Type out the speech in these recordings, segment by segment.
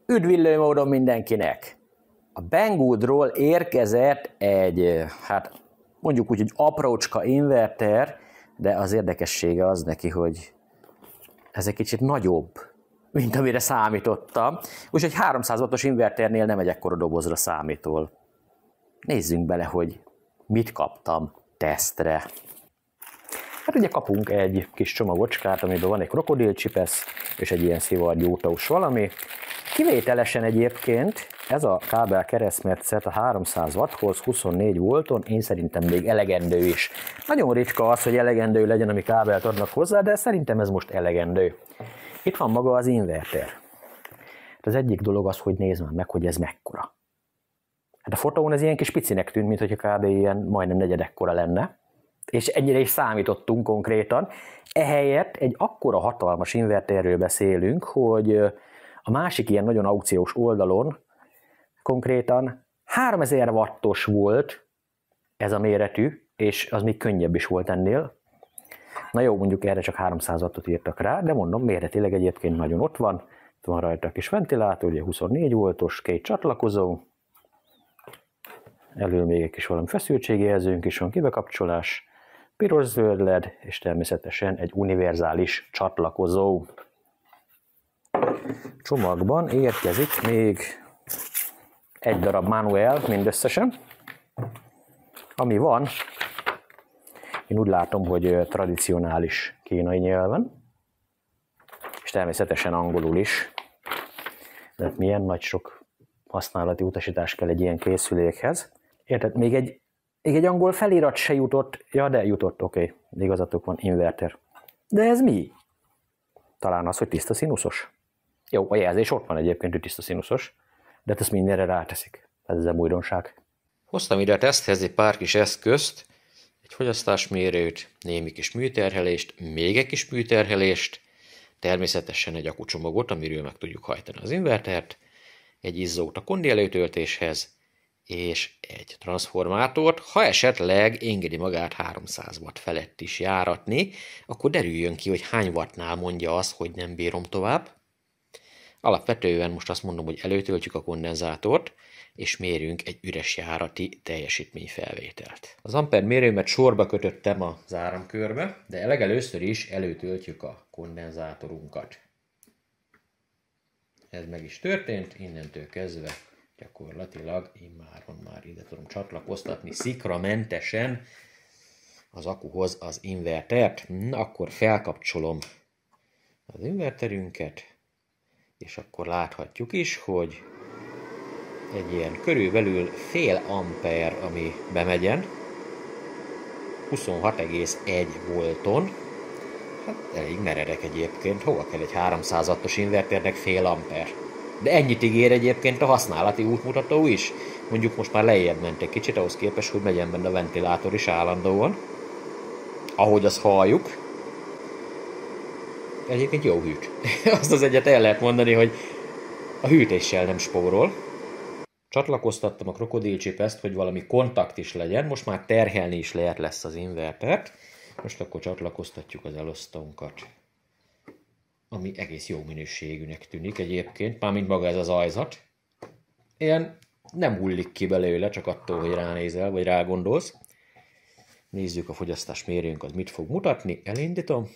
Üdvillő módon mindenkinek! A Banggoodról érkezett egy, hát mondjuk úgy, hogy aprócska inverter, de az érdekessége az neki, hogy ez egy kicsit nagyobb, mint amire számítottam. Úgyhogy 300 wattos inverternél nem egy ekkora dobozra számítol. Nézzünk bele, hogy mit kaptam tesztre. Hát ugye kapunk egy kis csomagocskát, amiben van egy krokodilcsipesz és egy ilyen szivargyújtós valami. Kivételesen egyébként ez a kábel keresztmetszet a 300 watthoz 24 volton én szerintem még elegendő is. Nagyon ritka az, hogy elegendő legyen, ami kábelt adnak hozzá, de szerintem ez most elegendő. Itt van maga az inverter. Az egyik dolog az, hogy nézd már meg, hogy ez mekkora. Hát a fotón ez ilyen kis picinek tűnt, mint hogyha kb. Ilyen majdnem negyedekkora lenne. És ennyire is számítottunk konkrétan. Ehelyett egy akkora hatalmas inverterről beszélünk, hogy a másik ilyen nagyon aukciós oldalon konkrétan 3000 wattos volt ez a méretű, és az még könnyebb is volt ennél. Na jó, mondjuk erre csak 300 wattot írtak rá, de mondom, méretileg egyébként nagyon ott van. Itt van rajta a kis ventilátor, ugye 24 voltos, 2 csatlakozó. Elől még egy kis valami feszültségjelzőnk is van, kibekapcsolás, piros-zöld LED, és természetesen egy univerzális csatlakozó. Csomagban érkezik még egy darab manuál mindösszesen, ami van, én úgy látom, hogy tradicionális kínai nyelven, és természetesen angolul is. De milyen nagy sok használati utasítás kell egy ilyen készülékhez. Érted, még egy angol felirat se jutott, ja de jutott, oké, igazatok van, inverter. De ez mi? Talán az, hogy tiszta színuszos. Jó, a jelzés ott van egyébként, hogy tiszta színuszos, de ezt mindenre ráteszik. Ez az újdonság. Hoztam ide a teszthez egy pár kis eszközt, egy fogyasztásmérőt, némi kis műterhelést, még egy kis műterhelést, természetesen egy akkucsomagot, amiről meg tudjuk hajtani az invertert, egy izzót a kondi előtöltéshez, és egy transformátort, ha esetleg engedi magát 300 watt felett is járatni, akkor derüljön ki, hogy hány wattnál mondja azt, hogy nem bírom tovább. Alapvetően most azt mondom, hogy előtöltjük a kondenzátort, és mérünk egy üres járati teljesítményfelvételt. Az amper mérőmet sorba kötöttem az áramkörbe, de legelőször is előtöltjük a kondenzátorunkat. Ez meg is történt, innentől kezdve gyakorlatilag immáron már ide tudom csatlakoztatni szikramentesen az akkuhoz az invertert. Na, akkor felkapcsolom az inverterünket, és akkor láthatjuk is, hogy egy ilyen körülbelül fél amper, ami bemegyen, 26,1 volton, hát elég meredek egyébként, hova kell egy 300 wattos inverternek fél amper. De ennyit ígér egyébként a használati útmutató is. Mondjuk most már lejjebb ment egy kicsit, ahhoz képest, hogy megyen benne a ventilátor is állandóan. Ahogy azt halljuk. Egyébként jó hűt. Azt az egyet el lehet mondani, hogy a hűtéssel nem spórol. Csatlakoztattam a krokodilcsipeszt, hogy valami kontakt is legyen. Most már terhelni is lehet lesz az invertert. Most akkor csatlakoztatjuk az elosztónkat, ami egész jó minőségűnek tűnik egyébként, mármint maga ez az ajzat. Ilyen nem hullik ki belőle, csak attól, hogy ránézel, vagy rágondolsz. Nézzük a fogyasztásmérőnk, az mit fog mutatni. Elindítom.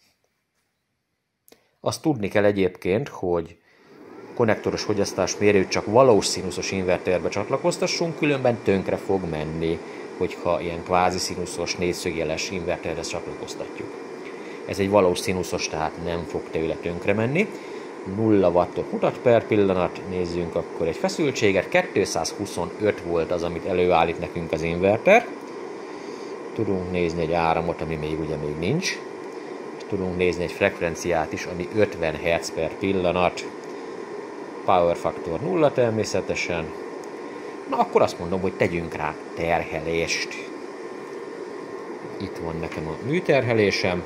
Azt tudni kell egyébként, hogy konnektoros fogyasztásmérőt csak valós színuszos inverterbe csatlakoztassunk, különben tönkre fog menni, hogyha ilyen kvázi színuszos négyszögjeles inverterhez csatlakoztatjuk. Ez egy valós színuszos, tehát nem fog tőle tönkre menni. 0 wattot mutat per pillanat, nézzünk akkor egy feszültséget, 225 volt az, amit előállít nekünk az inverter. Tudunk nézni egy áramot, ami még nincs. Tudunk nézni egy frekvenciát is, ami 50 Hz per pillanat. Power faktor 0 természetesen. Na akkor azt mondom, hogy tegyünk rá terhelést. Itt van nekem a műterhelésem.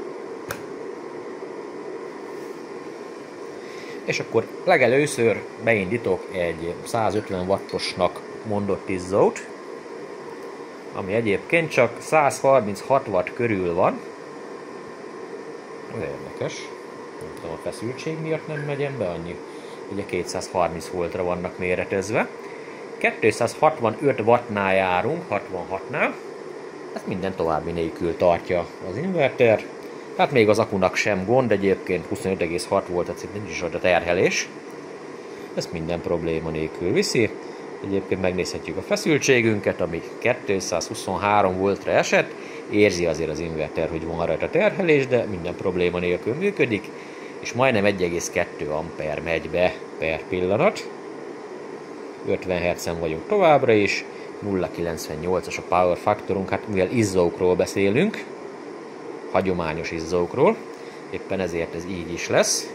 És akkor legelőször beindítok egy 150 wattosnak mondott izzót, ami egyébként csak 136 watt körül van. Ez érdekes. Nem tudom, a feszültség miatt nem megyen be annyi. ugye 230 voltra vannak méretezve. 265 wattnál járunk, 66-nál. Hát minden további nélkül tartja az inverter. Hát még az akunak sem gond, egyébként 25,6 volt, tehát nincs is ott a terhelés. Ezt minden probléma nélkül viszi. Egyébként megnézhetjük a feszültségünket, ami 223 voltra esett. Érzi azért az inverter, hogy van rajta terhelés, de minden probléma nélkül működik. És majdnem 1,2 ampere megy be per pillanat. 50 Hz-en vagyunk továbbra is. 0,98-as a power faktorunk, hát mivel izzókról beszélünk, hagyományos izzókról, éppen ezért ez így is lesz.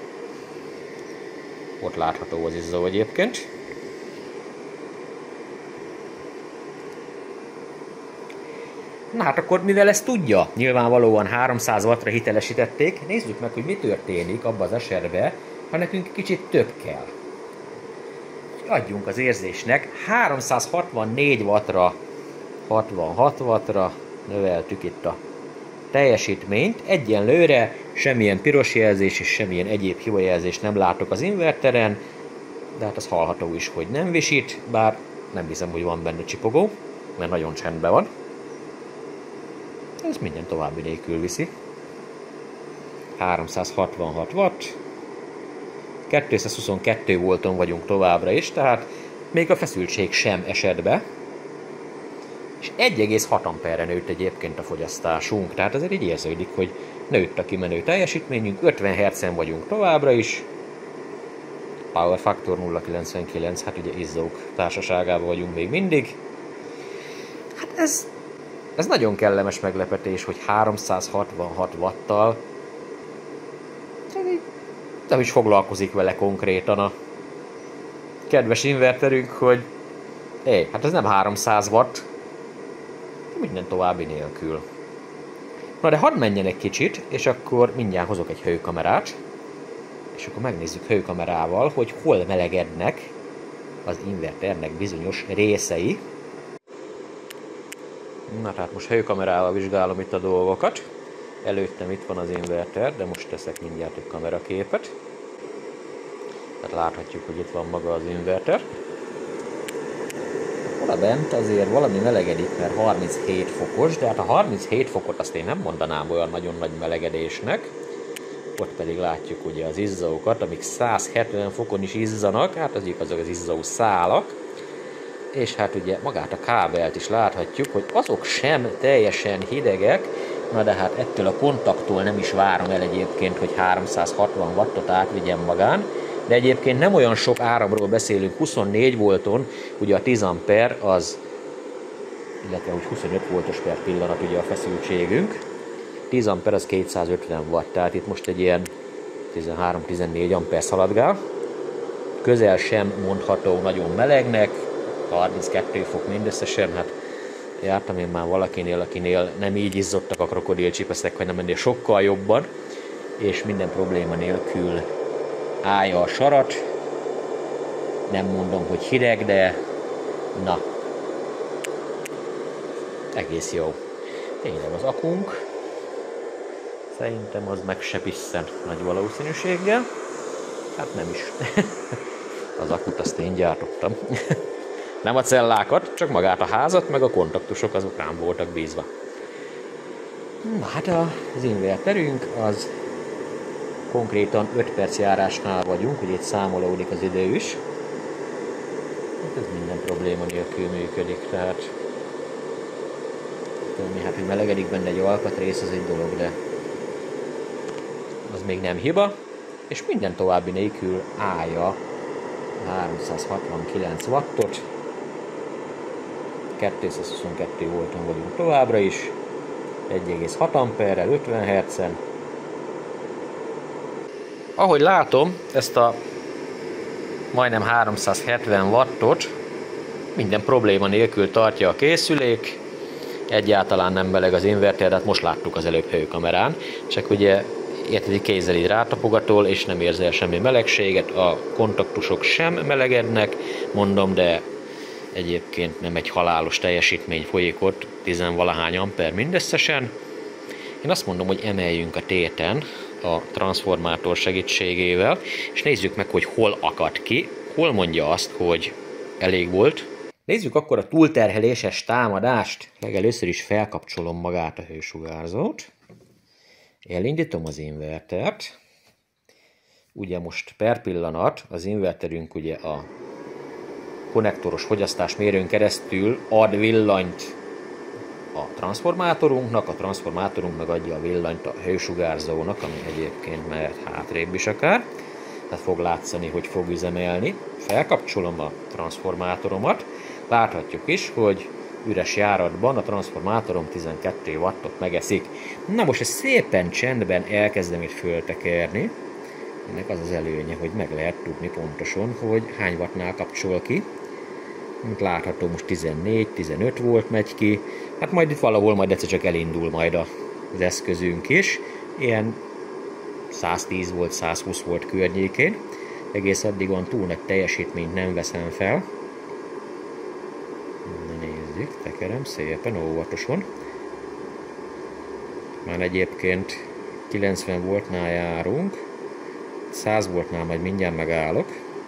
Ott látható az izzó egyébként. Na hát akkor mivel ezt tudja, nyilvánvalóan 300 wattra hitelesítették, nézzük meg, hogy mi történik abban az esetben, ha nekünk kicsit több kell. Adjunk az érzésnek, 364 wattra, 66 wattra növeltük itt a teljesítményt. Egyenlőre semmilyen piros jelzés és semmilyen egyéb hibajelzést nem látok az inverteren, de hát az hallható is, hogy nem visít, bár nem hiszem, hogy van benne csipogó, mert nagyon csendben van. Ez minden további nélkül viszi. 366 watt. 222 volton vagyunk továbbra is, tehát még a feszültség sem esett be. És 1,6 amperre nőtt egyébként a fogyasztásunk, tehát azért így érződik, hogy nőtt a kimenő teljesítményünk, 50 Hz-en vagyunk továbbra is. Power Factor 0,99, hát ugye izzók társaságában vagyunk még mindig. Hát ez nagyon kellemes meglepetés, hogy 366 watttal nem is foglalkozik vele konkrétan a kedves inverterünk, hogy hát ez nem 300 watt, minden további nélkül. Na de hadd menjen egy kicsit, és akkor mindjárt hozok egy hőkamerát, és akkor megnézzük hőkamerával, hogy hol melegednek az inverternek bizonyos részei. Na tehát most hőkamerával vizsgálom itt a dolgokat. Előttem itt van az inverter, de most teszek mindjárt egy kameraképet. Tehát láthatjuk, hogy itt van maga az inverter. Oda bent azért valami melegedik, mert 37 fokos, de hát a 37 fokot azt én nem mondanám olyan nagyon nagy melegedésnek. Ott pedig látjuk ugye az izzókat, amik 170 fokon is izzanak, hát azok az izzó szálak. És hát ugye magát a kábelt is láthatjuk, hogy azok sem teljesen hidegek, na de hát ettől a kontaktól nem is várom el egyébként, hogy 360 wattot átvigyen magán, de egyébként nem olyan sok áramról beszélünk, 24 volton, ugye a 10 ampere az, illetve hogy 25 voltos per pillanat ugye a feszültségünk, 10 ampere az 250 watt, tehát itt most egy ilyen 13-14 ampere szaladgál, közel sem mondható nagyon melegnek, 32 fok mindösszesen, hát jártam én már valakinél, akinél nem így izzottak a krokodilcsipeszek, hanem ennél sokkal jobban, és minden probléma nélkül állja a sarat. Nem mondom, hogy hideg, de na, egész jó. Tényleg az akunk, szerintem az meg se pisszen nagy valószínűséggel. Hát nem is. Az akut azt én gyártottam. Nem a cellákat, csak magát a házat, meg a kontaktusok azok rám voltak bízva. Na hát az inverterünk az konkrétan 5 perc járásnál vagyunk, ugye itt számolódik az idő is. Hát ez minden probléma nélkül működik, tehát hát hogy melegedik benne egy alkatrész, az egy dolog, de az még nem hiba, és minden további nélkül állja 369 wattot, 222 volton vagyunk továbbra is, 1,6 amperrel, 50 Hz-en. Ahogy látom, ezt a majdnem 370 wattot minden probléma nélkül tartja a készülék, egyáltalán nem meleg az inverter, de hát most láttuk az előbb hőkamerán, csak ugye érted, kézzel így rátapogatol, és nem érzel semmi melegséget, a kontaktusok sem melegednek, mondom, de egyébként nem egy halálos teljesítmény folyik ott, 10-valahány amper mindösszesen. Én azt mondom, hogy emeljünk a téten, a transformátor segítségével, és nézzük meg, hogy hol akad ki, hol mondja azt, hogy elég volt. Nézzük akkor a túlterheléses támadást. Legelőször is felkapcsolom magát a hősugárzót. Elindítom az invertert. Ugye most per pillanat az inverterünk ugye a konnektoros fogyasztásmérőn keresztül ad villanyt a transformátorunknak, a transformátorunk meg adja a villanyt a hősugárzónak, ami egyébként mehet hátrébb is akár. Tehát fog látszani, hogy fog üzemelni. Felkapcsolom a transformátoromat. Láthatjuk is, hogy üres járatban a transformátorom 12 wattot megeszik. Na most ezt szépen csendben elkezdem itt föltekerni. Ennek az az előnye, hogy meg lehet tudni pontosan, hogy hány wattnál kapcsol ki. Mint látható, most 14-15 volt megy ki. Hát majd itt valahol majd egyszer csak elindul majd az eszközünk is. Ilyen 110 volt, 120 volt környékén. Egész addig van túl nagy teljesítményt nem veszem fel. Na nézzük, tekerem szépen, óvatosan. Már egyébként 90 voltnál járunk. 100 voltnál majd mindjárt megállok.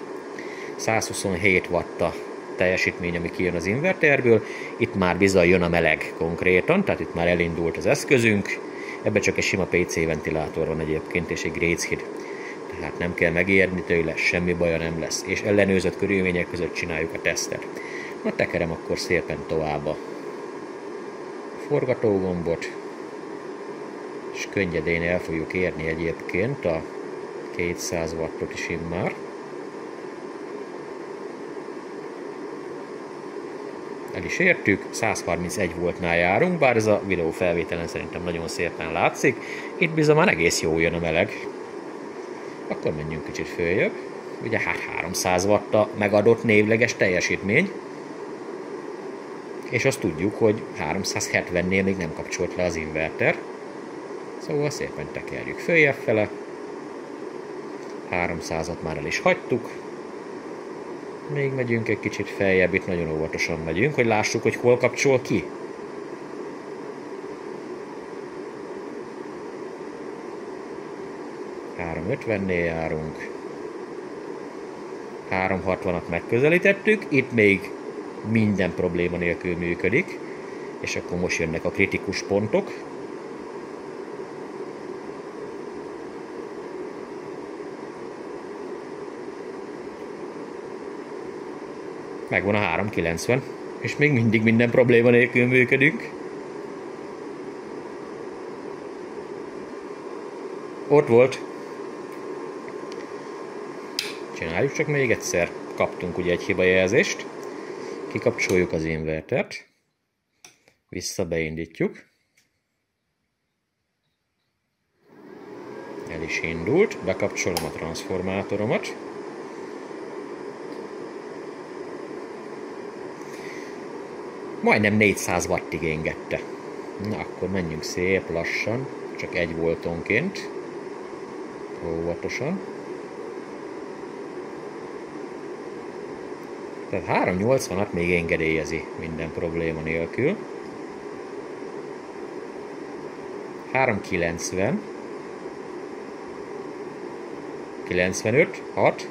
127 watt a teljesítmény, ami kijön az inverterből. Itt már bizony jön a meleg konkrétan, tehát itt már elindult az eszközünk. Ebben csak egy sima PC ventilátor van egyébként, és egy gréchid. Tehát nem kell megijedni tőle, semmi baja nem lesz. És ellenőrzött körülmények között csináljuk a tesztet. Na tekerem akkor szépen tovább a forgatógombot. És könnyedén el fogjuk érni egyébként a 200 wattot is immár. El is értük, 131 voltnál járunk, bár ez a videó felvételen szerintem nagyon szépen látszik. Itt bizony már egész jó jön a meleg. Akkor menjünk kicsit följebb. Ugye hát 300 watt a megadott névleges teljesítmény. És azt tudjuk, hogy 370-nél még nem kapcsolt le az inverter. Szóval szépen tekerjük följebb fele. 300-at már el is hagytuk. Még megyünk egy kicsit feljebb, itt nagyon óvatosan megyünk, hogy lássuk, hogy hol kapcsol ki. ...350-nél járunk. 360-at megközelítettük, itt még minden probléma nélkül működik. És akkor most jönnek a kritikus pontok. Megvan a 390, és még mindig minden probléma nélkül működünk. Ott volt. Csináljuk csak még egyszer. Kaptunk ugye egy hibajelzést. Kikapcsoljuk az invertert. Vissza beindítjuk. El is indult. Bekapcsolom a transformátoromat. Majdnem 400 wattig engedte. Na, akkor menjünk szép lassan, csak 1 voltonként. Óvatosan. Tehát 380-at még engedélyezi minden probléma nélkül. 390. 95, 6.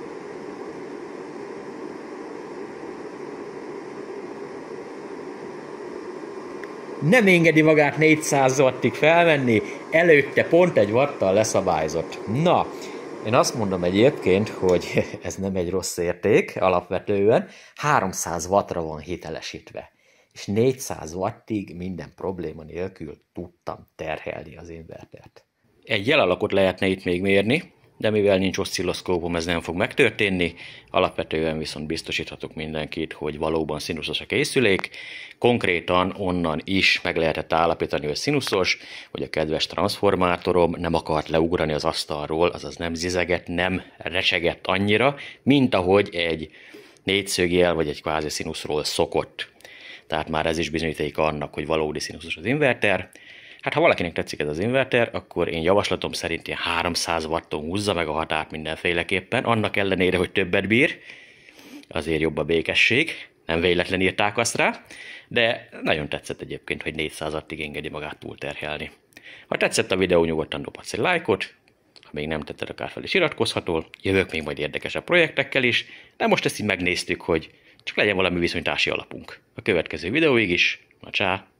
Nem engedi magát 400 wattig felmenni, előtte pont 1 watttal leszabályzott. Na, én azt mondom egyébként, hogy ez nem egy rossz érték alapvetően, 300 wattra van hitelesítve, és 400 wattig minden probléma nélkül tudtam terhelni az invertert. Egy jelalakot lehetne itt még mérni, de mivel nincs oszcilloszkópom, ez nem fog megtörténni. Alapvetően viszont biztosíthatok mindenkit, hogy valóban szinuszos a készülék. Konkrétan onnan is meg lehetett állapítani, hogy szinuszos, hogy a kedves transformátorom nem akart leugrani az asztalról, azaz nem zizegett, nem recsegett annyira, mint ahogy egy négyszögjel vagy egy kvázi szinuszról szokott. Tehát már ez is bizonyíték annak, hogy valódi szinuszos az inverter. Hát ha valakinek tetszik ez az inverter, akkor én javaslatom szerint ilyen 300 watton húzza meg a határt mindenféleképpen, annak ellenére, hogy többet bír, azért jobb a békesség, nem véletlen írták azt rá, de nagyon tetszett egyébként, hogy 400 wattig engedi magát túlterhelni. Ha tetszett a videó, nyugodtan dobhatsz egy lájkot, ha még nem tetted, akár fel is iratkozhatol, jövök még majd érdekesebb projektekkel is, de most ezt így megnéztük, hogy csak legyen valami viszonyítási alapunk. A következő videóig is, csá!